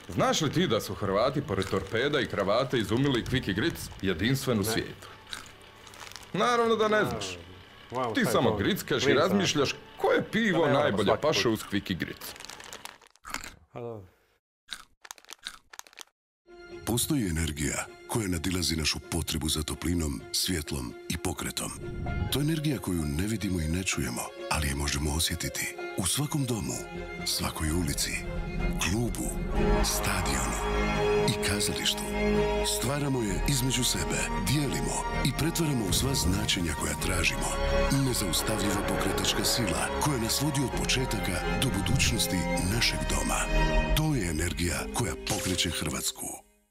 Znaš li ti da su Hrvati pored torpeda i kravate izumili Kviki Gric jedinstven u svijetu? Naravno da ne znaš. Ti samo grickaš i razmišljaš koje pivo najbolje paše uz Kviki Gric. Postoji energija koja nadilazi našu potrebu za toplinom, svjetlom i pokretom. To je energija koju ne vidimo i ne čujemo, ali je možemo osjetiti u svakom domu, svakoj ulici, klubu, stadionu i kazalištu. Stvaramo je između sebe, dijelimo i pretvaramo u sva značenja koja tražimo. Nezaustavljiva pokretačka sila koja nas vodi od početaka do budućnosti našeg doma. To je energija koja pokreće Hrvatsku.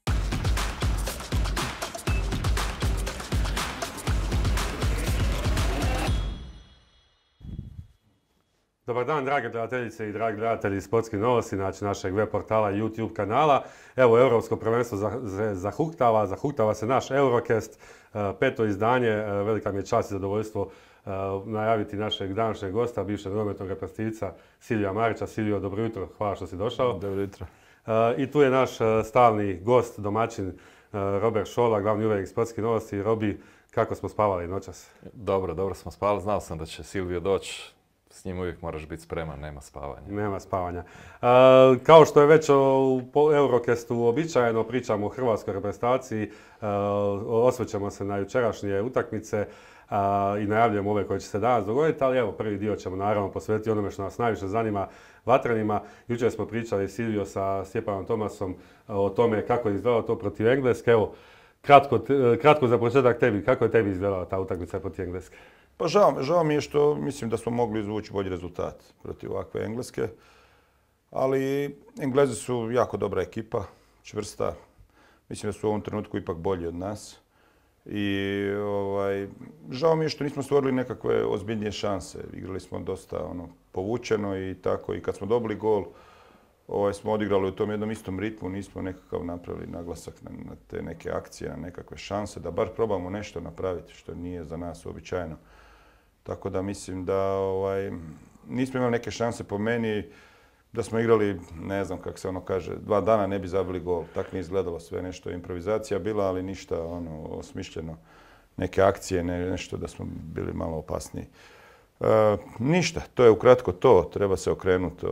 Dobar dan, drage gledateljice i dragi gledatelji Sportskih novosti, znači našeg web portala i YouTube kanala. Evo, Europsko prvenstvo zahuktava se naš Eurocast, peto izdanje. Velika mi je čast i zadovoljstvo najaviti našeg današnjeg gosta, bivšeg nogometnog reprezentativca Silvija Marića. Silvio, dobro jutro, hvala što si došao. Dobro jutro. I tu je naš stalni gost, domaćin Robert Šola, glavni urednik Sportskih novosti. Robi, kako smo spavali noćas? Dobro smo spavali. Znao sam da će Silvio doći. S njim uvijek moraš biti spreman, nema spavanja. Nema spavanja. Kao što je već u Eurocastu uobičajeno, pričamo o hrvatskoj reprezentaciji, osvrćemo se na jučerašnje utakmice i najavljujemo ove koje će se danas dogoditi, ali evo, prvi dio ćemo naravno posvetiti onome što nas najviše zanima, vatrenima. Jučer smo pričali Silvio sa Stjepanom Tomasom o tome kako je izgledalo to protiv Engleske. Evo, kratko za početak tebi, kako je tebi izgledala ta utakmica protiv Engleske? Pa žao mi je što mislim da smo mogli izvući bolji rezultat protiv ovakve Engleske. Ali Englezi su jako dobra ekipa, čvrsta. Mislim da su u ovom trenutku ipak bolji od nas. I žao mi je što nismo stvorili nekakve ozbiljnije šanse. Igrali smo dosta povučeno i tako. I kad smo dobili gol, smo odigrali u tom jednom istom ritmu. Nismo nekakav napravili naglasak na te neke akcije, na nekakve šanse. Da bar probamo nešto napraviti što nije za nas uobičajeno. Tako da mislim da nismo imali neke šanse po meni. Da smo igrali, ne znam kako se kaže, 2 dana ne bi zabili gol. Tako nije izgledalo sve, nešto improvizacija bila, ali ništa osmišljeno. Neke akcije, nešto da smo bili malo opasniji. Ništa, to je ukratko to. Treba se okrenuti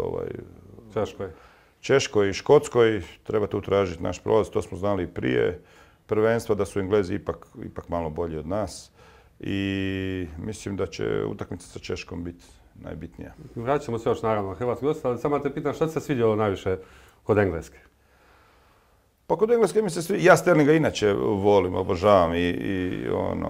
Češkoj i Škotskoj. Treba tu tražiti naš prolaz. To smo znali i prije prvenstva, da su Englezi ipak malo bolji od nas. I mislim da će utakmica sa Češkom biti najbitnija. Vraćamo se još naravno na hrvatski gost, ali samo te pitam šta ti se svidjelo najviše kod Engleske? Pa kod Engleske mi se sviđa. Ja Sterlinga inače volim, obožavam i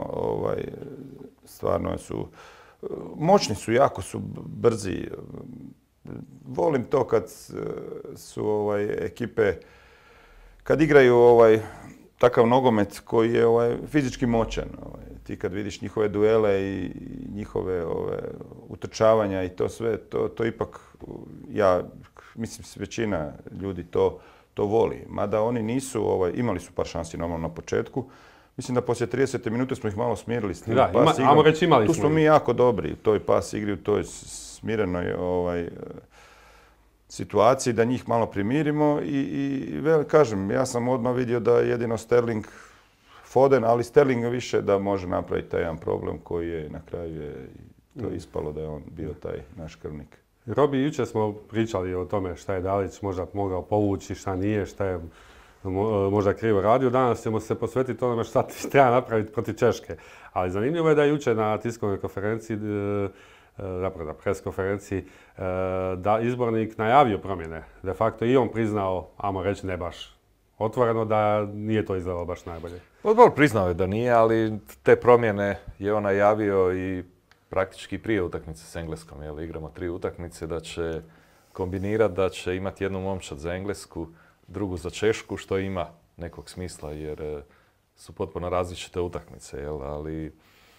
stvarno su moćni, jako su brzi. Volim to kad su ekipe, kad igraju takav nogomet koji je fizički moćan. Ti kad vidiš njihove duele i njihove utrčavanja i to sve, to ipak, ja mislim većina ljudi to voli. Mada oni nisu, imali su par šansi normalno na početku. Mislim da poslije 30 minute smo ih malo smirili s tim pas igrom. Tu smo mi jako dobri u toj pas igri, u toj smirenoj situaciji, da njih malo primirimo i kažem, ja sam odmah vidio da jedino Sterling, Foden, ali Sterling više da može napraviti taj jedan problem koji je na kraju to ispalo da je on bio taj naš krvnik. Robi, jučer smo pričali o tome šta je Dalić možda mogao povući, šta nije, šta je možda krivo radio. Danas ćemo se posvetiti onome šta treba napraviti protiv Češke. Ali zanimljivo je da je jučer na tiskovnoj konferenciji, zapravo na pres konferenciji, da izbornik najavio promjene. De facto i on priznao, ajmo reći ne baš otvoreno, da nije to izgledalo baš najbolje. Odbor priznao je da nije, ali te promjene je on najavio i praktički prije utakmice s Engleskom. Igramo 3 utakmice, da će kombinirati, da će imati jednu momčad za Englesku, drugu za Češku, što ima nekog smisla jer su potpuno različite utakmice. Ali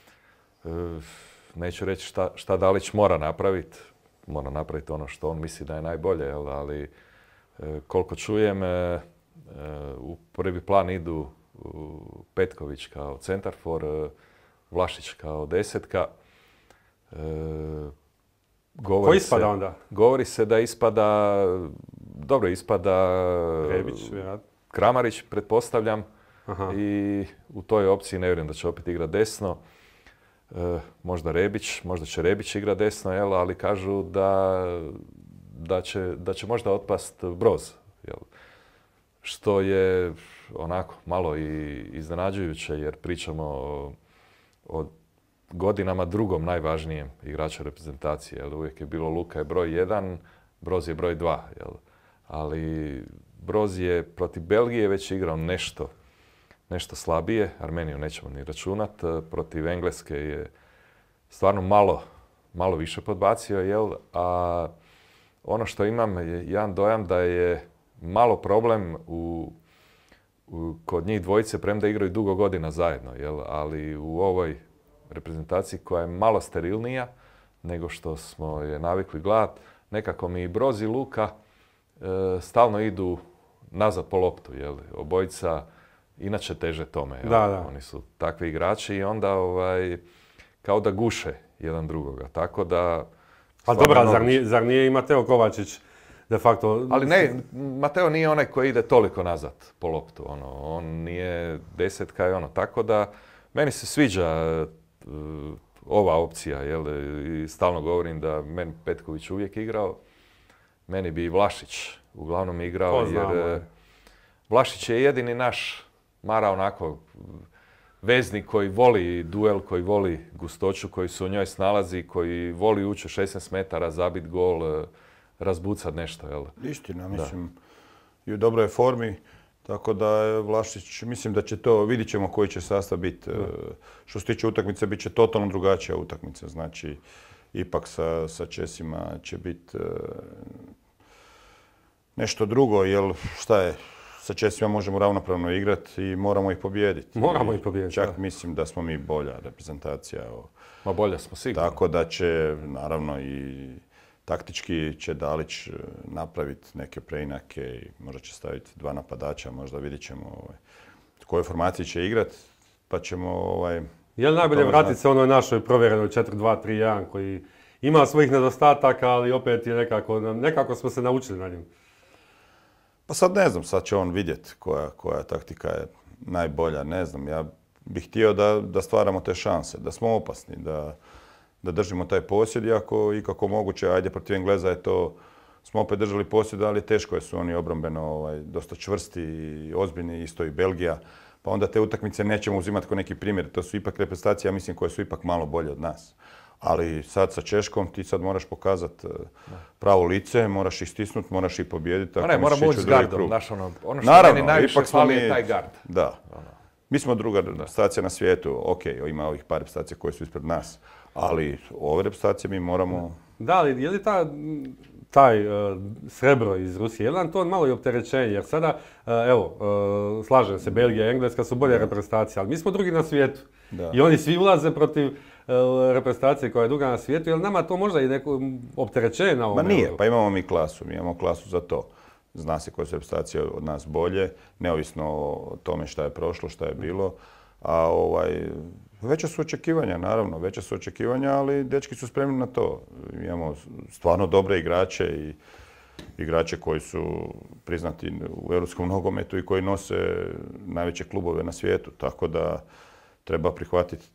neću reći šta Dalić mora napraviti. Mora napraviti ono što on misli da je najbolje, ali koliko čujem, u prvi plan idu Petković kao centarfor, Vlašić kao desetka. Ko ispada onda? Govori se da ispada dobro ispada Rebić, vjerojatno. Kramarić, pretpostavljam. Aha. I u toj opciji ne vjerujem da će opet igrati desno. Možda Rebić, možda će Rebić igrati desno, jel? Ali kažu da će možda otpast Broz. Jel? Što je onako malo i iznenađujuće jer pričamo o godinama drugom najvažnijem igraču reprezentacije. Jel? Uvijek je bilo Luka je broj 1, Broz je broj 2. Jel? Ali Broz je protiv Belgije već igrao nešto slabije. Armeniju nećemo ni računat. Protiv Engleske je stvarno malo više podbacio. Jel? A ono što imam je jedan dojam da je malo problem kod njih dvojice, premda igraju dugo godina zajedno. Jel? Ali u ovoj reprezentaciji koja je malo sterilnija nego što smo je navikli gledat, nekako mi i Broz i Luka stalno idu nazad po loptu. Jel? Obojica inače teže tome. Jel? Da. Oni su takvi igrači i onda kao da guše jedan drugoga. Tako da... Ali dobro, zar nije i Mateo Kovačić de facto... Ali ne, Mateo nije onaj koji ide toliko nazad po loptu. On nije desetka i tako da meni se sviđa ova opcija. Jel? I stalno govorim da meni Petković uvijek igrao. Meni bi i Vlašić uglavnom igrao jer Vlašić je jedini naš Mara onako veznik koji voli duel, koji voli gustoću, koji se u njoj snalazi, koji voli ući u 16 metara, zabit gol, razbucat nešto. Jel? Istina, mislim, i u dobroj formi, tako da je Vlašić, mislim da će to, vidit ćemo koji će sastav biti. Što se tiče utakmice, bit će totalno drugačija utakmica, znači ipak sa Česima će biti nešto drugo, jer šta je, sa Česima možemo ravnopravno igrati i moramo ih pobijediti. Moramo ih pobijediti. Čak mislim da smo mi bolja reprezentacija. Ma bolja smo sigurno. Tako da će, naravno, i taktički će Dalić napraviti neke preinake i možda će staviti 2 napadača, možda vidit ćemo u kojoj formaciji će igrati, pa ćemo... Je li najbolje vratiti se onoj našoj provjerenoj 4-2-3-1 koji ima svojih nedostataka, ali opet je nekako smo se naučili na njim. Pa sad ne znam, sad će on vidjeti koja taktika je najbolja, ne znam. Ja bih htio da stvaramo te šanse, da smo opasni, da držimo taj posjed, iako ikako moguće, ajde protiv Engleza je to, smo opet držali posjed, ali teško je su oni obrambeno dosta čvrsti i ozbiljni, isto i Belgija. Pa onda te utakmice nećemo uzimati kao neki primjer, to su ipak reprezentacije, ja mislim, koje su ipak malo bolje od nas. Ali sad sa Češkom ti sad moraš pokazati pravo lice, moraš ih stisnuti, moraš ih pobijediti. Ne, moramo ući s gardom. Ono što naravno, meni najviše fali je taj gard. Da. Mi smo druga reprezentacija na svijetu, ok, ima ovih par reprezentacija koje su ispred nas, ali ove reprezentacije mi moramo... Da, ali je li taj srebro iz Rusije, je li nam to malo i opterećenje? Jer sada, evo, slažem se, Belgija i Engleska su bolje reprezentacije, ali mi smo drugi na svijetu. Da. I oni svi ulaze protiv reprezentacije koja je druga na svijetu, je li nama to možda i neko opterećenje na ovom? Ma nije, pa imamo mi imamo klasu za to. Zna se koje su reprezentacije od nas bolje, neovisno o tome šta je prošlo, šta je bilo. A veća su očekivanja, naravno, veća su očekivanja, ali dečki su spremni na to. Imamo stvarno dobre igrače i igrače koji su priznati u europskom nogometu i koji nose najveće klubove na svijetu. Tako da treba prihvatiti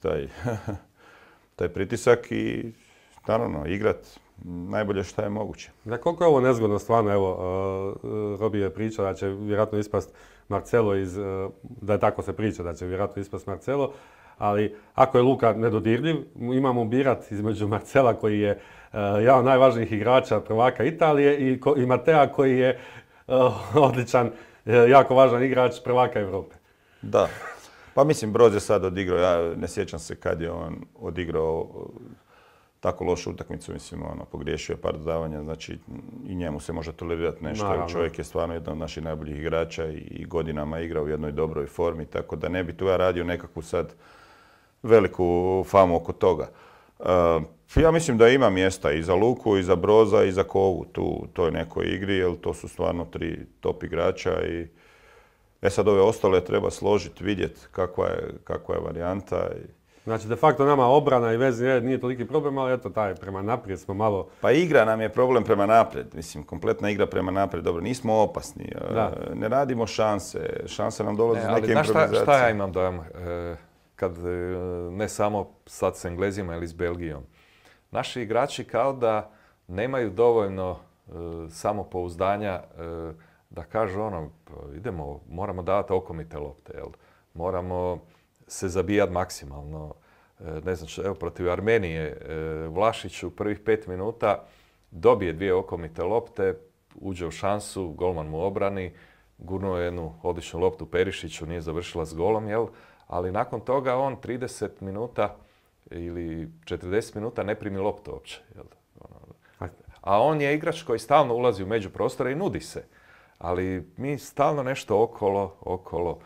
taj pritisak i naravno igrati najbolje što je moguće. Da, koliko je ovo nezgodno stvarno, evo, Robi je pričao da će vjerojatno ispast Marcelo da je tako se priča, da će vjerojatno ispast Marcelo, ali ako je Luka nedodirljiv, imamo birat između Marcela koji je jedan od najvažnijih igrača prvaka Italije i Matea koji je odličan, jako važan igrač prvaka Europe. Da, pa mislim Broz je sad odigrao, ja ne sjećam se kad je on odigrao tako lošu utakmicu, mislim, pogriješio je par dodavanja, znači i njemu se može tolerirati nešto. Naravno. Čovjek je stvarno jedan od naših najboljih igrača i godinama igrao u jednoj dobroj formi, tako da ne bi tu ja radio nekakvu sad veliku famu oko toga. Ja mislim da ima mjesta i za Luku, i za Broza, i za Kovu tu toj nekoj igri, jer to su stvarno 3 top igrača i sad ove ostale treba složiti, vidjeti kakva je varijanta. Znači, de facto nama obrana i vezni red nije toliki problem, ali eto, taj prema naprijed smo malo... Pa igra nam je problem prema naprijed, mislim, kompletna igra prema naprijed, dobro, nismo opasni, ne radimo šanse nam dolaze iz neke improvizacije. Ali šta ja imam dojam, kad ne samo sad s Englezima ili s Belgijom, naši igrači kao da nemaju dovoljno samopouzdanja da kažu idemo, moramo davati okomite lopte, jel? Moramo se zabijati maksimalno. Ne znam, evo protiv Armenije, Vlašić u prvih 5 minuta dobije 2 okomite lopte, uđe u šansu, golman mu obrani, gurnuo jednu odličnu loptu Perišiću, nije završila s golom, jel? Ali nakon toga on 30 minuta ili 40 minuta ne primi loptu uopće, jel? A on je igrač koji stalno ulazi u međuprostore i nudi se. Ali mi stalno nešto okolo,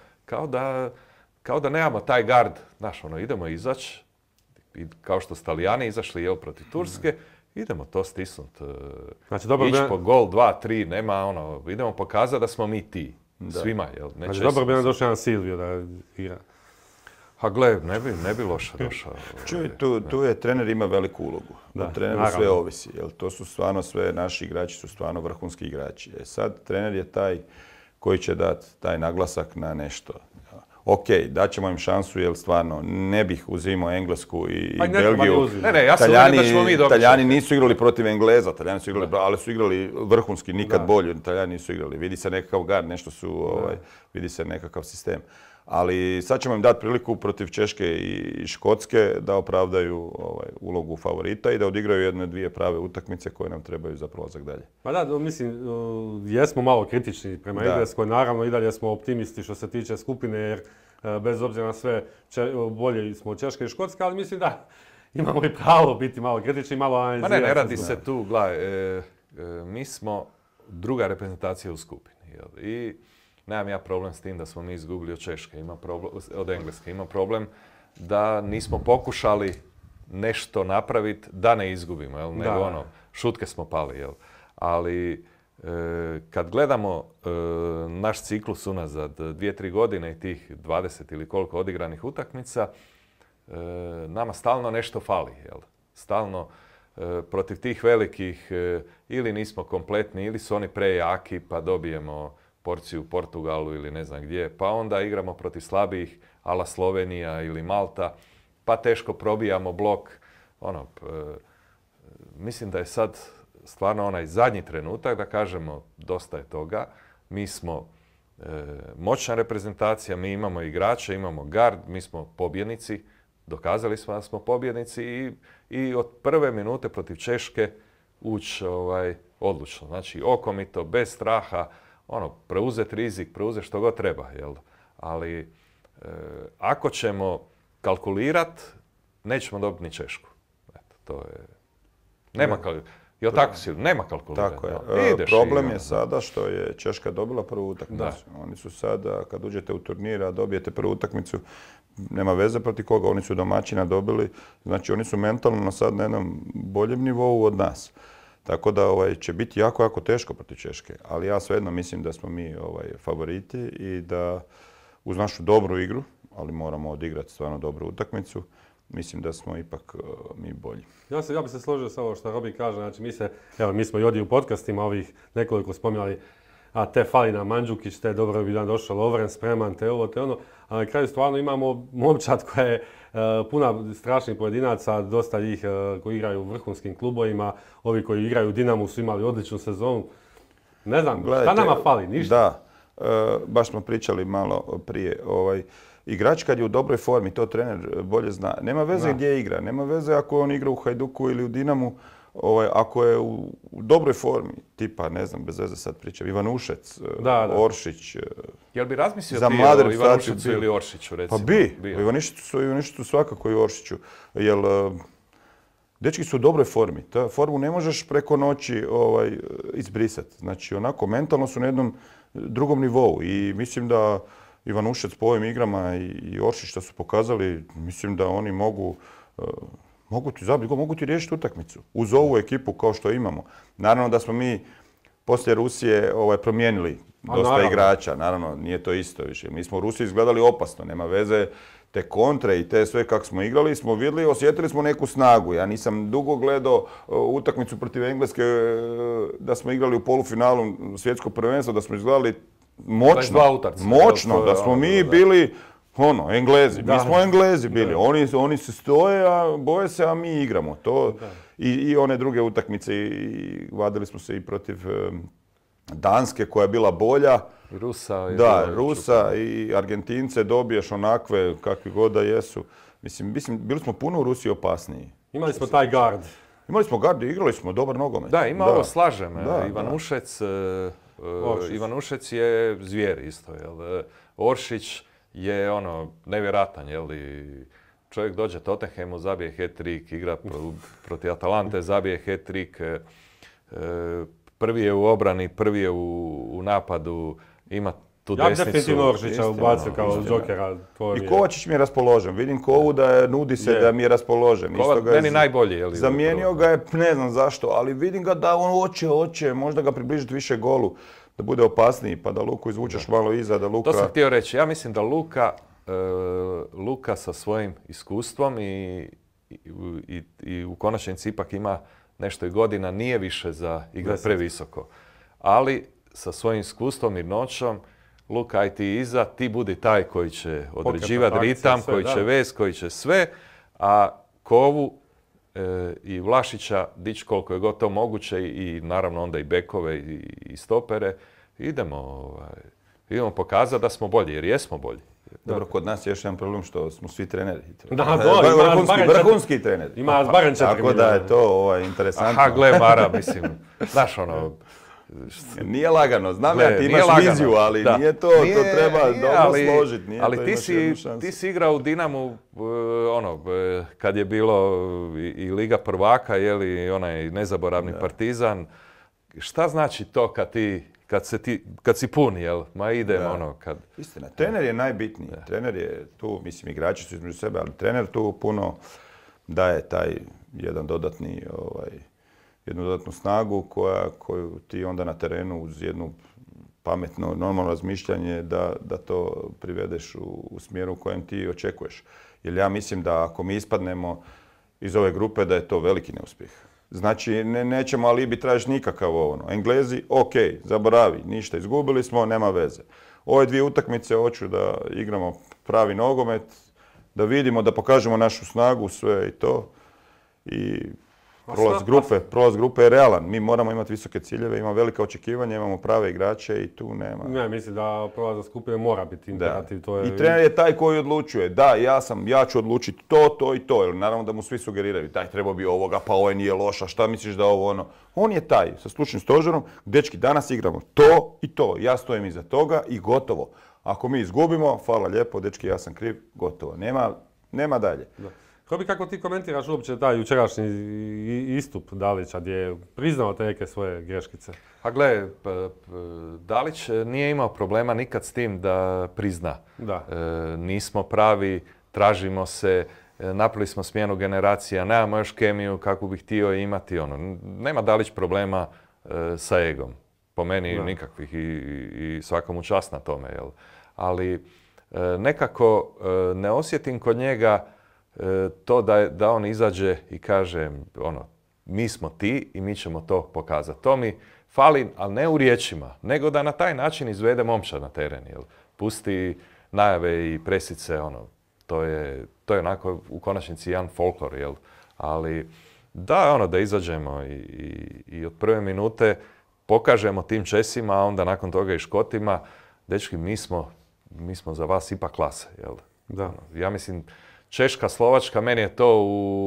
kao da nemamo taj gard, znaš, idemo izaći, kao što su Talijani izašli, jel, protiv Turske, idemo to stisnut. Znači, ići po gol, 2, 3, nema idemo pokazati da smo mi ti, svima, jel. Znači, dobro bi nam došao jedan Silvio da igra. A gle, ne bi loše došao. Čuj, tu je trener ima veliku ulogu. O treneru sve ovisi, jer to su stvarno sve, naši igrači su stvarno vrhunski igrači. Sad, trener je taj koji će dati taj naglasak na nešto. Ok, daćemo im šansu, jer stvarno ne bih uzimao Englesku i Belgiju. Ne, ja sam uvjeren da ćemo mi dobiti. Talijani nisu igrali protiv Engleza, ali su igrali vrhunski, nikad bolje. Talijani nisu igrali. Vidi se nekakav gard, nešto su, vidi se nekakav sistem. Ali sad ćemo im dati priliku protiv Češke i Škotske da opravdaju ulogu favorita i da odigraju 1-2 prave utakmice koje nam trebaju za prolazak dalje. Pa da, mislim, jesmo malo kritični prema Engleskoj. Naravno, i dalje smo optimisti što se tiče skupine, jer bez obzira na sve bolje smo od Češke i Škotske, ali mislim da imamo i pravo biti malo kritični, malo analizirati. Ne radi se tu, gledaj, mi smo druga reprezentacija u skupini. I nemam ja problem s tim da smo mi izgubili od Češke, od Engleske. Ima problem da nismo pokušali nešto napraviti da ne izgubimo, jel? Nego šutke smo pali, jel? Ali kad gledamo naš ciklus unazad 2-3 godine i tih 20 ili koliko odigranih utakmica, nama stalno nešto fali, jel? Stalno protiv tih velikih ili nismo kompletni ili su oni prejaki pa dobijemo porciju u Portugalu ili ne znam gdje, pa onda igramo protiv slabijih, ala Slovenija ili Malta, pa teško probijamo blok. Mislim da je sad stvarno onaj zadnji trenutak da kažemo dosta je toga. Mi smo moćna reprezentacija, mi imamo igrače, imamo gard, mi smo pobjednici, dokazali smo da smo pobjednici i od prve minute protiv Češke ući odlučno. Znači okomito, bez straha, preuzeti rizik, preuzeti što god treba, jel? Ali ako ćemo kalkulirati, nećemo dobiti ni Češku. Eto, to je... Nema kalkuliranja. Tako je. Problem je sada što je Češka dobila prvu utakmicu. Oni su sada, kad uđete u turnir, a dobijete prvu utakmicu, nema veze protiv koga, oni su domaćina dobili. Znači, oni su mentalno sad na jednom boljem nivou od nas. Tako da će biti jako, jako teško protiv Češke. Ali ja svejedno mislim da smo mi favoriti i da uz našu dobru igru, ali moramo odigrati stvarno dobru utakmicu, mislim da smo ipak mi bolji. Ja bi se složio s ovo što Robi kaže. Znači, mi smo i ovdje u podcastima ovih nekoliko spominjali, te fali nam Mandžukić, te dobro bi dan došao Lovren, spreman, te ovo, te ono. A na kraju stvarno imamo momčad koja je puna strašnih pojedinaca, dosta njih koji igraju u vrhunskim klubovima, ovi koji igraju u Dinamu su imali odličnu sezonu. Ne znam, šta nama fali? Ništa? Da, baš smo pričali malo prije. Igrač kad je u dobroj formi, to trener bolje zna. Nema veze gdje igra, nema veze ako on igra u Hajduku ili u Dinamu. Ako je u dobroj formi, tipa, ne znam, bez veze sad pričam, Ivanušec, Oršić. Jel bi razmislio ti o Ivanušecu ili Oršiću, recimo? Pa bi. Ivanušecu svakako i Oršiću. Jer dečki su u dobroj formi. Ta formu ne možeš preko noći izbrisati. Znači, onako, mentalno su na jednom drugom nivou. I mislim da Ivanušec po ovim igrama i Oršić što su pokazali, mislim da oni mogu ti zabiti, mogu ti riješiti utakmicu. Uz ovu ekipu kao što imamo. Naravno da smo mi poslije Rusije promijenili dosta igrača, naravno nije to isto više. Mi smo u Rusiji izgledali opasno, nema veze. Te kontre i te sve kako smo igrali smo vidjeli, osjetili smo neku snagu. Ja nisam dugo gledao utakmicu protiv Engleske da smo igrali u polufinalu svjetskog prvenstva, da smo izgledali moćno, da smo mi bili Englezi. Mi smo Englezi bili. Oni se stoje, a boje se, a mi igramo. To i one druge utakmice i vadili smo se i protiv Danske koja je bila bolja. I Rusa. Rusa i Argentince dobiješ onakve kakvi god da jesu. Mislim, bili smo puno u Rusiji opasniji. Imali smo taj gard. Imali smo gard i igrali smo dobar nogomet. Da, ovo slažem. Ivan Ušec je zvijer isto. Oršić je nevjeratan. Čovjek dođe Tottenhamu, zabije hat-trick, igra protiv Atalante, zabije hat-trick. Prvi je u obrani, prvi je u napadu, ima tu desnicu. Ja definitivno Oršića ubacio kao džokera. I Kovačić mi je raspoložen. Vidim Kovu da nudi se da mi je raspoložen. Meni najbolji. Zamijenio ga je, ne znam zašto, ali vidim ga da on hoće, možda ga približiti više golu, da bude opasniji, pa da Luku izvučeš malo iza, da Luka... To sam htio reći. Ja mislim da Luka sa svojim iskustvom i u konačnici ipak ima nešto i godina, nije više za igrati previsoko. Ali sa svojim iskustvom, mirnoćom, Luka, aj ti iza, ti budi taj koji će određivati ritam, koji će vez, koji će sve, a Kovu i Vlašića dići koliko je gotovo moguće i naravno onda i bekove i stopere. Idemo pokazati da smo bolji, jer jesmo bolji. Dobro, kod nas je još jedan problem što smo svi treneri. Vrhunski treneri. Ima barem 4 Tako da je to interesantno. Aha, gle, Mara, mislim, znaš Nije lagano, znam ja, ti imaš viziju, ali nije to treba dobro složiti. Ali ti si igrao u Dinamu, kad je bilo i Liga prvaka, onaj nezaboravni Partizan. Šta znači to kad si pun, jel? Ma idem, kad... Istina, trener je najbitniji. Trener je tu, mislim, igrači su između sebe, ali trener tu puno daje taj jednu dodatnu snagu koju ti onda na terenu uz jednu pametno, normalno razmišljanje da to privedeš u smjeru u kojem ti očekuješ. Jer ja mislim da ako mi ispadnemo iz ove grupe da je to veliki neuspjeh. Znači, nećemo alibi tražiti nikakav Englezi, ok, zaboravi, ništa, izgubili smo, nema veze. Ove dvije utakmice hoću da igramo pravi nogomet, da vidimo, da pokažemo našu snagu, sve i to. I prolaz grupe je realan. Mi moramo imati visoke ciljeve, imamo velika očekivanja, imamo prave igrače i tu nema... Ne, mislim da prolaz skupine mora biti imperativ. I trener je taj koji odlučuje. Da, ja ću odlučiti to i to. Jer naravno da mu svi sugeriraju. Daj, trebao bi ovoga, pa ovaj nije loša, šta misliš da ovo On je taj, sa stručnim stožerom, dečki, danas igramo to i to. Ja stojim iza toga i gotovo. Ako mi izgubimo, hvala lijepo, dečki, ja sam kriv, gotovo. Nema dalje. Da. Kako ti komentiraš uopće taj jučerašnji istup Dalića gdje je priznao te neke svoje greškice? A gle, Dalić nije imao problema nikad s tim da prizna. Nismo pravi, tražimo se, napravili smo smjenu generacija, nemamo još kemiju kakvu bih htio imati. Nema Dalić problema sa egom. Po meni nikakvih i svakomu čast na tome. Jel? Ali nekako ne osjetim kod njega to da on izađe i kaže mi smo ti i mi ćemo to pokazati. To mi fali, ali ne u riječima, nego da na taj način izvede momčad na teren. Jel? Pusti najave i presice, to je onako u konačnici jedan folklor. Jel? Ali da izađemo i od prve minute pokažemo tim Česima, a onda nakon toga i Škotima, dečki, mi smo za vas ipak klase. Jel? Da. Ja mislim, Češka, Slovačka, meni je to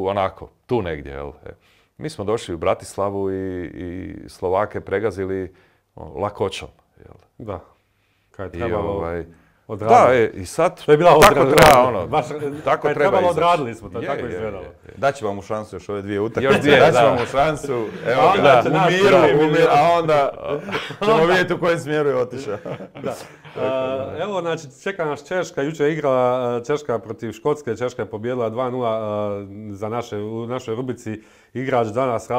tu negdje. Jel? Mi smo došli u Bratislavu i Slovake pregazili lakoćom. Jel? Da. Kaj je trebalo... odradili. Da, i sad To je bila tako treba, ono, tako treba trebalo, izaći. odradili smo to, tako izgledalo. Daću vam u šansu još ove 2 utakmice. Još 2, Daću da. vam u šansu, evo Onda će u nas miru, prvi a onda ćemo vidjeti u kojem smjeru je otišao. Evo, znači, čeka nas Češka, jučer je igrala Češka protiv Škotske, Češka je pobijedila 2:0 u našoj rubrici igrač dana s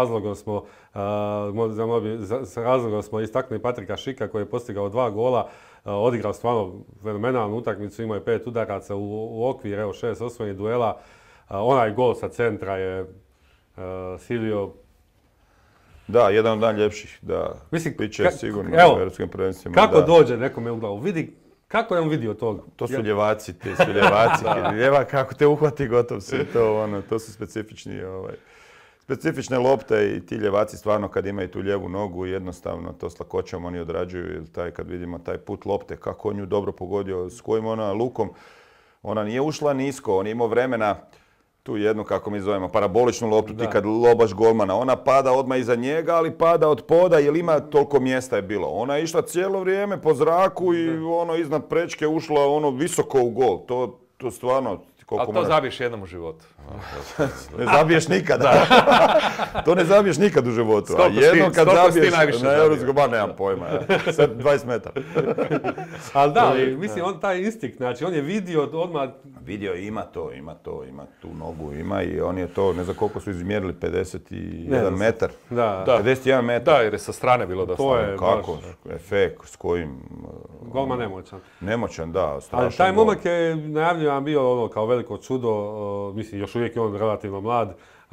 razlogom smo istaknuli Patrika Šika koji je postigao 2 gola, odigrao stvarno fenomenalnu utakmicu, imao je 5 udaraca u okvir, evo 6 osvojenih duela, onaj gol sa centra je Silvio. Da, jedan od najljepših, da. Mislim, Biće sigurno evo, u europskim prvenstvima. Kako da. dođe nekome u glavu? Vidi, kako je on vidio to? To su ljevaci, ti su ljevaci. Ljevak, kako te uhvati, gotov si. To su specifične lopte i ti ljevaci stvarno kad imaju tu lijevu nogu jednostavno to s lakoćom oni odrađuju. Jer kad vidimo taj put lopte, kako on nju dobro pogodio, s kojim ona lukom, ona nije ušla nisko, on je imao vremena tu jednu, kako mi zovemo, paraboličnu loptu, ti kad lobaš golmana, ona pada odmah iza njega, ali pada od poda, jer ima toliko mjesta je bilo. Ona je išla cijelo vrijeme po zraku i iznad prečke ušla visoko u gol. To stvarno... Ali to zabiješ jednom u životu. Ne zabiješ nikada. To ne zabiješ nikad u životu. A jednom kad zabiješ na Europskom, nemam pojma. Sad 20 metara. Ali da, mislim, on taj instinkt, znači on je vidio odmah... Vidio, ima tu nogu, ima i on je to, ne znam koliko su izmjerili, 51 metar. Da. 51 metar. Da, jer je sa strane bilo dosta. To je kako, efekt, s kojim... Golman nemoćan. Nemoćan, da, strašan. Ali taj momak je najavljivan bio kao veliko čudo, mislim, još uvijek je on relativno mlad.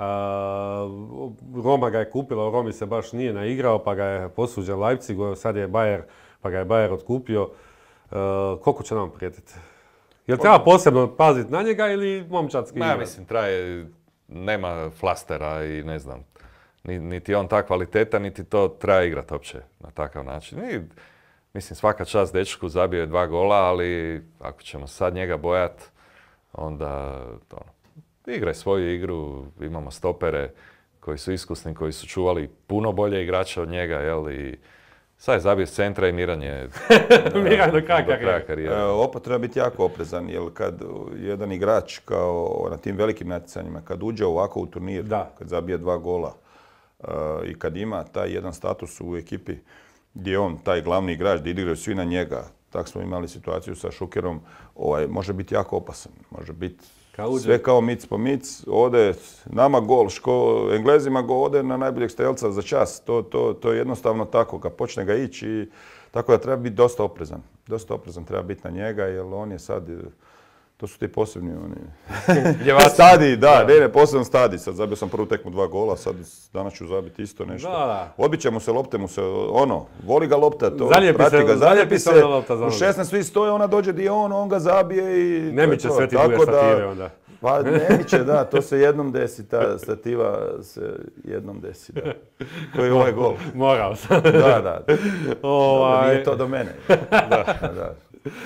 Roma ga je kupila, Romi se baš nije naigrao, pa ga je posuđen Leipzigu, sad je Bayer, pa ga je Bayer otkupio. Koliko će nam prijetiti? Jel treba posebno paziti na njega ili momčadski igra? Mislim, nema flastera i ne znam, niti je on ta kvaliteta, niti to treba igrati uopće na takav način. Mislim, svaka čast dečku, zabio je 2 gola, ali ako ćemo sad njega bojati, onda igraj svoju igru, imamo stopere koji su iskusni, koji su čuvali puno bolje igrača od njega, jel, i sad je zabio s centra i Miran je do kraja karijere. Opet treba biti jako oprezan, jer kad jedan igrač kao na tim velikim natjecanjima, kad uđe ovako u turnir, kad zabije 2 gola i kad ima taj jedan status u ekipi gdje je on taj glavni igrač, gdje igraju svi na njega, tako smo imali situaciju sa Šukerom, može biti jako opasan, može biti sve kao mic po mic, ode nama gol, Englezima gol, ode na najboljeg strelca za čas. To je jednostavno tako, kad počne ga ići, tako da treba biti dosta oprezan. Dosta oprezan treba biti na njega, jer on je sad, to su ti posebni stadiji, posebno stadij. Sad zabio sam prvu tekmu 2 gola, sad danas ću zabiti isto nešto. Odbit će mu se lopte, voli ga lopta, prati ga, zaljepi se, u 16 svi stoje, ona dođe di on ga zabije i... Ne mi će sve ti duje stative onda. Pa ne mi će, da, to se jednom desi, ta stativa se jednom desi, da. Koji je ovaj gol. Morao sam. Da. Nije to do mene. Da.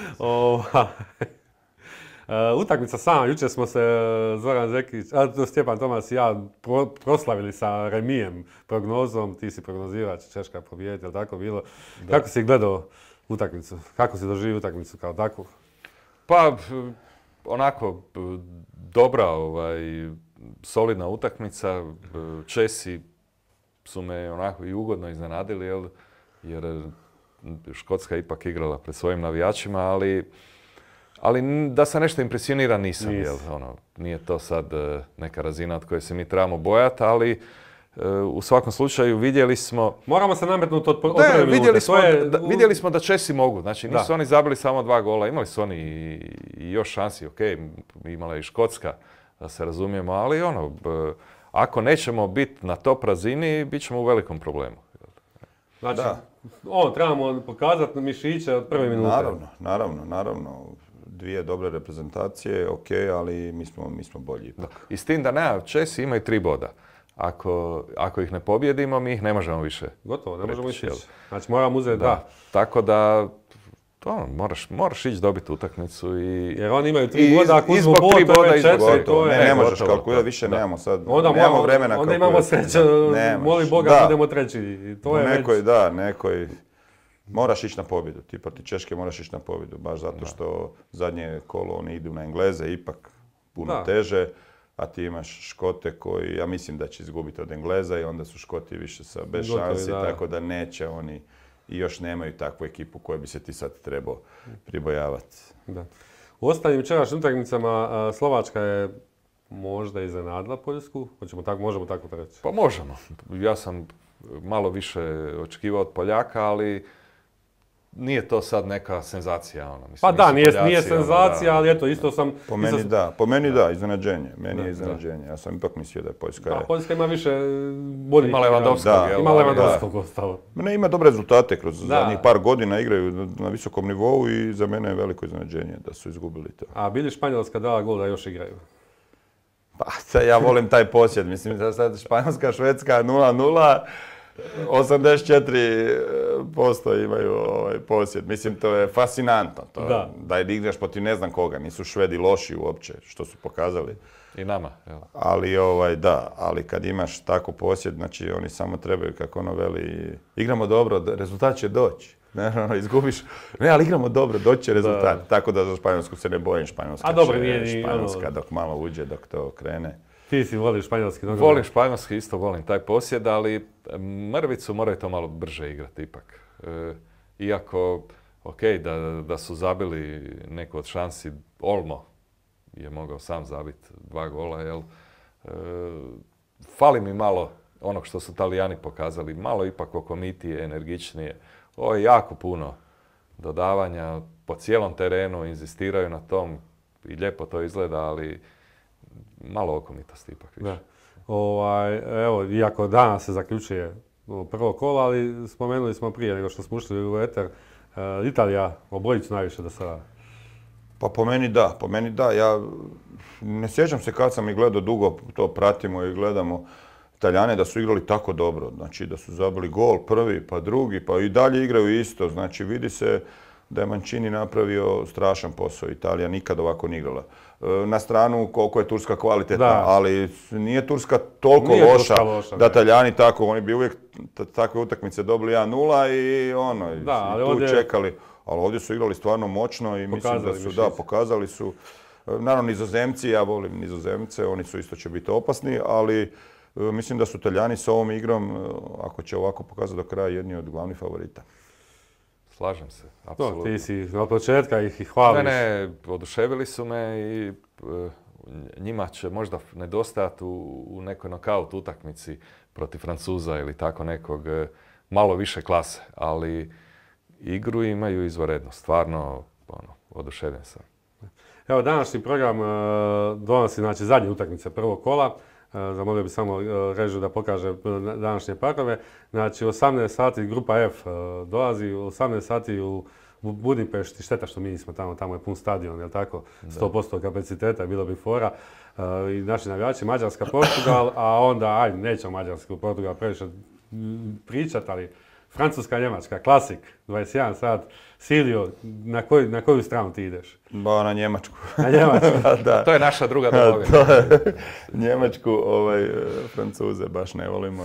Utakmica sama, jučer smo se Zoran Zekić, Stjepan Tomas i ja proslavili sa remijem, prognozom, ti si prognozivač, Češka pobijeti, je li tako bilo? Da. Kako si gledao utakmicu? Kako si doživio utakmicu kao takvu? Pa, onako, dobra, solidna utakmica. Česi su me onako i ugodno iznenadili, jer Škotska je ipak igrala pred svojim navijačima, ali da se nešto impresionira nisam. Nije to sad neka razina od koje se mi trebamo bojati, ali u svakom slučaju vidjeli smo... Moramo se nametnuti od prve minute. Vidjeli smo da Česi mogu. Znači nisu oni zabili samo 2 gola, imali su oni i još šansi, imala je i Škotska, da se razumijemo, ali ako nećemo biti na top razini, bit ćemo u velikom problemu. Znači, trebamo pokazati mišiće od prve minute. Naravno. 2 dobre reprezentacije, ali mi smo bolji. I s tim da Česi imaju 3 boda. Ako ih ne pobjedimo, mi ih ne možemo više. Gotovo, ne možemo ići. Znači moramo uzeti 2. Tako da moraš ići dobiti utakmicu jer oni imaju 3 boda, ako uzmu bod, to je 4, to je... Ne možeš kalkulirati, više nemamo sad. Nemamo vremena. Onda imamo sreće, moli Boga, budemo treći. Nekoj Moraš ići na pobjedu. Ti protiv Češke moraš ići na pobjedu. Baš zato što zadnje kolo oni idu na Engleze, ipak puno teže. A ti imaš Škote koji, ja mislim da će izgubiti od Engleza i onda su Škoti više bez šansi, tako da neće oni i još nemaju takvu ekipu koju bi se ti sad trebao pribojavati. Da. U ostalim večerašnjim utakmicama Slovačka je možda iznenadila Poljsku, možemo tako reći? Pa možemo. Ja sam malo više očekivao od Poljaka, ali nije to sad neka senzacija. Mislim, pa da, nije senzacija, ali eto, isto sam... Po meni da, iznenađenje. Meni je iznenađenje. Ja sam ipak mislio da je Poljska... Da, Poljska ima više boljih... Ima Lewandowskog. Ima Lewandowskog ostalo. Ne, ima dobre rezultate kroz zadnjih par godina, igraju na visokom nivou i za mene je veliko iznenađenje da su izgubili to. A bili Španjolska dala gol da još igraju? Pa, ja volim taj posjed. Mislim da sad Španjolska, Švedska 0-0. 84% imaju posjed. Mislim, to je fascinantno. Da igraš protiv ne znam koga. Nisu Švedi loši uopće, što su pokazali. I nama. Ali kad imaš tako posjed, znači oni samo trebaju, kako ono veli, igramo dobro, rezultat će doći. Izgubiš. Ne, ali igramo dobro, doći će rezultat. Tako da za Španjolsku se ne bojim. Španjolska dok malo uđe, dok to krene. Ti si voliš španjolski nogomet? Volim španjolski, isto volim taj posjed, ali mrvicu moraju to malo brže igrati ipak. Iako, da su zabili neku od šansi, Olmo je mogao sam zabiti 2 gola, jel? Fali mi malo onog što su Talijani pokazali, malo ipak okomitije, energičnije. Ovo je jako puno dodavanja, po cijelom terenu inzistiraju na tom i lijepo to izgleda, ali malo okomitosti ipak više. Evo, iako danas se zaključuje prvo kolo, ali spomenuli smo prije nego što smo ušli u eter, Italija obojicu najviše do sada. Pa po meni da. Ja ne sjećam se kad sam ih gledao, dugo to pratimo i gledamo Italijane da su igrali tako dobro. Znači da su zabili gol prvi, pa drugi, pa i dalje igraju isto. Znači vidi se da je Mancini napravio strašan posao. Italija nikad ovako nije igrala. Na stranu koliko je Turska kvalitetna, ali nije Turska toliko loša da Italijani tako, oni bi uvijek takve utakmice dobili 1-0 i tu čekali. Ali ovdje su igrali stvarno moćno i mislim da su, pokazali su. Naravno Nizozemci, ja volim Nizozemce, oni su isto će biti opasni, ali mislim da su Italijani s ovom igrom, ako će ovako pokazati do kraja, jedni od glavnih favorita. Slažem se, apsolutno. Ti si od početka ih hvališ. Ne, oduševili su me i njima će možda nedostajati u nekoj nokaut utakmici protiv Francuza ili tako nekog malo više klase, ali igru imaju izvanredno, stvarno oduševljen sam. Evo, današnji program donosi zadnje utakmice prvog kola. Zamolio bi samo režiju da pokaže današnje parove. Znači, u 18 sati grupa F dolazi, u 18 sati u Budimpešti, šteta što mi nismo tamo je pun stadion, jel tako? 100% kapaciteta, bilo bi fora. I naši navijači, Mađarska, Portugal, a onda, nećemo Mađarsku, Portugal previše pričati, ali Francuska, Njemačka, klasik, 21 sat. Silio, na koju stranu ti ideš? Na Njemačku. Na Njemačku? Da. To je naša druga domovina. Njemačku, Francuze baš ne volimo,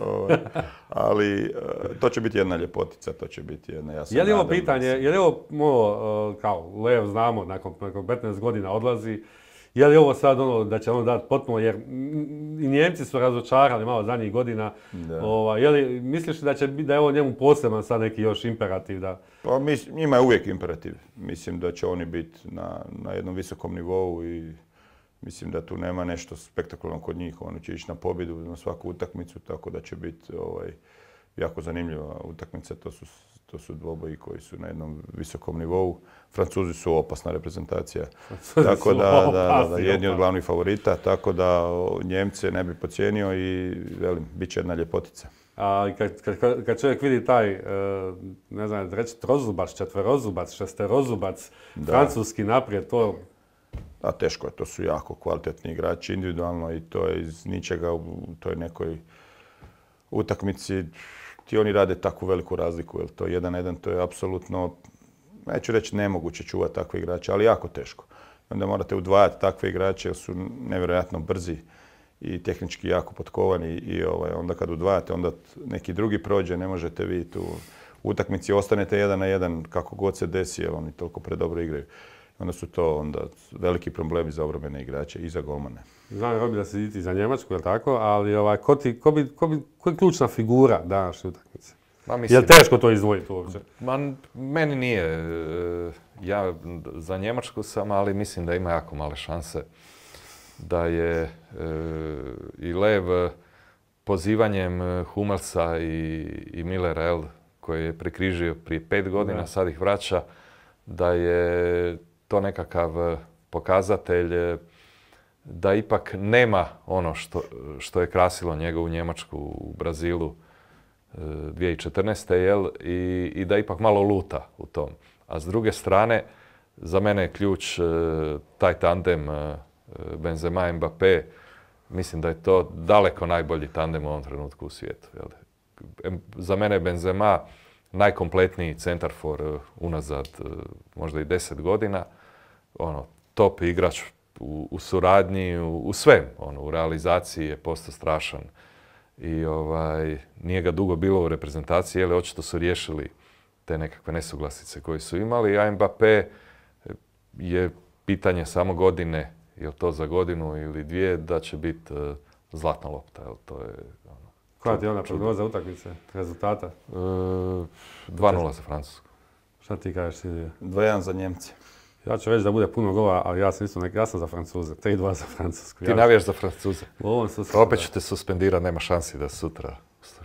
ali to će biti jedna ljepotica, to će biti jedna, ja sam nadam. Je li ovo pitanje, je li ovo, kao Leo znamo, nakon 15 godina odlazi, je li ovo sad da će on dati potpuno, jer i Njemci su razočarali malo zadnjih godina. Je li misliš da je ovo njemu poseban sad neki još imperativ? Pa njima je uvijek imperativ. Mislim da će oni biti na jednom visokom nivou i mislim da tu nema nešto spektakularno kod njih. Oni će ići na pobjedu na svaku utakmicu, tako da će biti jako zanimljiva utakmica. To su dvoboji koji su na jednom visokom nivou. Francuzi su opasna reprezentacija. Tako da jedni od glavnih favorita, tako da Njemce ne bi podcijenio i velim, bit će jedna ljepotica. A kad čovjek vidi taj, ne znam, reći trozubac, četverozubac, šesterozubac, francuski naprijed, to... A teško je, to su jako kvalitetni igrači individualno i to je iz ničega u toj nekoj utakmici. Ti oni rade takvu veliku razliku, jer to 1-1, to je apsolutno, neću reći nemoguće čuvati takve igrače, ali jako teško. Onda morate udvajati takve igrače jer su nevjerojatno brzi i tehnički jako potkovani i onda kad udvajate, onda neki drugi prođe, ne možete vi tu utakmici ostanete 1-1 kako god se desi, jer oni toliko predobro igraju. Onda su to veliki problemi za obrambene igrače i za golmane. Znam, Robi, da si ti za Njemačku, je li tako? Ali ko je ključna figura današnje utakmice? Je li teško to izdvojiti uopće? Meni nije. Ja za Njemačku sam, ali mislim da ima jako male šanse. Da je i Lev pozivanjem Hummelsa i Millera, koji je prekrižio prije 5 godina, sad ih vraća, da je to nekakav pokazatelj da ipak nema ono što je krasilo njegovu Njemačku u Brazilu 2014. I da ipak malo luta u tom. A s druge strane, za mene je ključ taj tandem Benzema i Mbappé. Mislim da je to daleko najbolji tandem u ovom trenutku u svijetu. Za mene je Benzema najkompletniji centarfor unazad možda i 10 godina. Top igrač u suradnji, u svem. U realizaciji je postao strašan. I nije ga dugo bilo u reprezentaciji, jer očito su riješili te nekakve nesuglasice koje su imali. A Mbappé je pitanje samo godine, je li to za godinu ili dvije, da će biti zlatna lopta. To je, koja ti je ona prognoza utakmice, rezultata? 2-0 za Francusku. Šta ti kažeš, Silvija? 2-1 za Njemce. Ja ću reći da bude puno gola, ali ja sam za Francuze. 3-2 za Francusku. Ti navijaš za Francuze? Opet ću te suspendirati, nema šansi da sutra...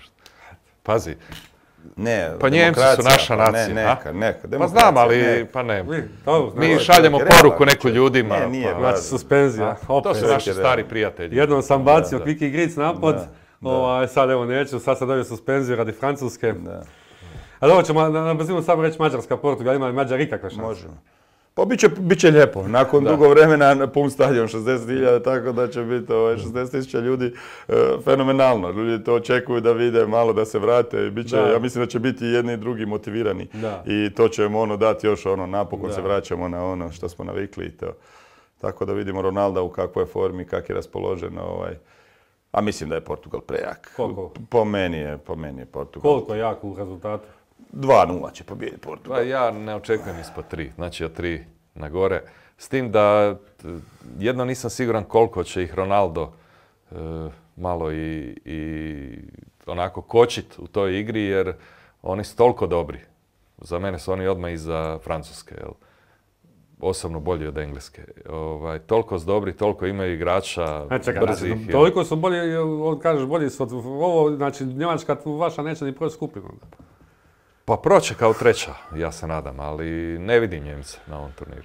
Pazi. Ne, pa Njemci su naša nacija. Neka. Pa znam, ali pa ne. Mi šaljemo poruku neku ljudima. Znači suspenzija. To su naši stari prijatelji. Jednom sam bacio Kiki Gric napad, sad evo neću, sad sam dobio suspenziju radi Francuske. Ali ovo ćemo na brzinu samo reći Mađarska, Portugal, ima li Mađar ikakve šanse? Možemo. Pa bit će lijepo. Nakon dugo vremena pun stadion, 60.000, tako da će biti 60.000 ljudi fenomenalno. Ljudi to očekuju da vide, malo da se vrate. Ja mislim da će biti jedni i drugi motivirani. I to ćemo dati još napokon se vraćamo na ono što smo navikli i to. Tako da vidimo Ronalda u kakvoj je formi, kak je raspoložen. A mislim da je Portugal prejak. Koliko? Po meni je Portugal. Koliko je jak u rezultatu? 2-0 će pobijediti Portugal. Pa ja ne očekujem ispod 3, znači od 3 na gore. S tim da jedno nisam siguran koliko će ih Ronaldo malo i onako kočit u toj igri, jer oni su toliko dobri. Za mene su oni odmah iza Francuske, osobno bolji od Engleske. Toliko su dobri, toliko imaju igrača brzih. Toliko su bolji, kažeš bolji su od ovo, znači Njemačka vaša neće ni proći skupinu. Pa proće kao treća, ja se nadam, ali ne vidim Njemce na ovom turniru.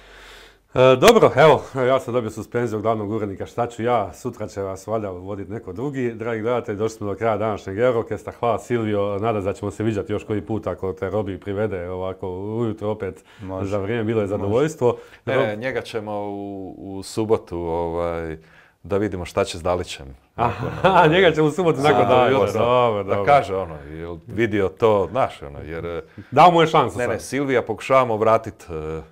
Dobro, evo, ja sam dobio suspenziju od glavnog urednika, šta ću ja, sutra će vas valjda voditi neko drugi. Dragi gledatelji, došli smo do kraja današnjeg Eurocasta, hvala Silvio, nadam se da ćemo se viđati još koji put ako te Robi privede ovako ujutro opet. Može. Za vrijeme, bilo je zadovoljstvo. Ne, njega ćemo u subotu da vidimo šta će s Dalićem. Aha, njega će u subotu nakon Dobro. Da kaže jel vidio to, znaš, jer... Dao mu je šansu sad. Ne, Silvija pokušavamo vratiti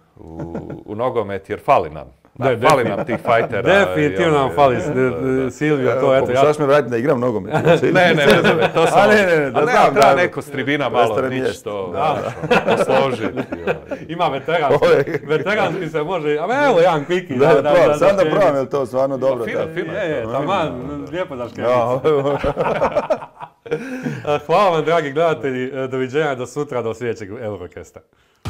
u nogomet jer fali nam. Fali nam tih fajtera. Definitivno nam fali Silvio, to eto. Pokušaš me vratiti da igram nogomet? Ne, to sam... Da znam, treba neko s tribina malo nići to posložiti. Ima veteranski se može, a evo jedan kviki. Sam da provam, je li to stvarno dobro? Fino. Taman, lijepo daš kemicu. Hvala vam, dragi gledatelji, doviđenja do sutra, do sljedećeg Eurocasta.